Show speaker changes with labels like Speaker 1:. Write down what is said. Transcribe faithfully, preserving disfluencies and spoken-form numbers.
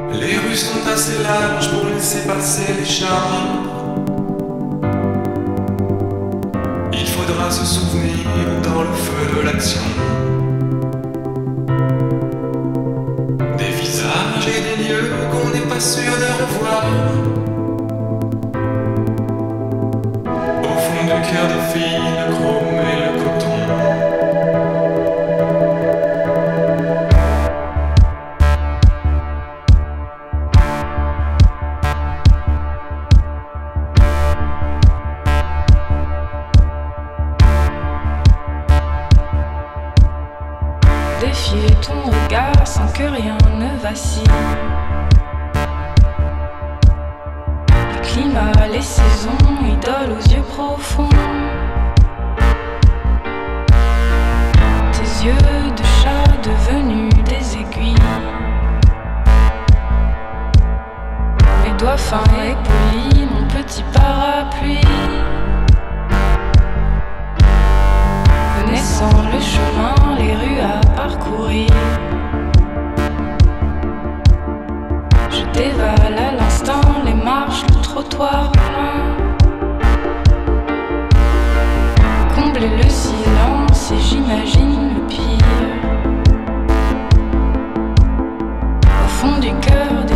Speaker 1: Les rues sont assez larges pour laisser passer les chars. Il faudra se souvenir dans le feu de l'action des visages et des lieux qu'on n'est pas sûr de revoir. Au fond du cœur de fille, le chrome et le coton.
Speaker 2: Défier ton regard sans que rien ne vacille. Le climat, les saisons, idoles aux yeux profonds. Tes yeux de chat devenus des aiguilles. Mes doigts fins et polis, mon petit parapluie. Connaissant le chemin, les rues à parcourir, je dévale à l'instant les marches, le trottoir plein. Combler le silence et j'imagine le pire. Au fond du cœur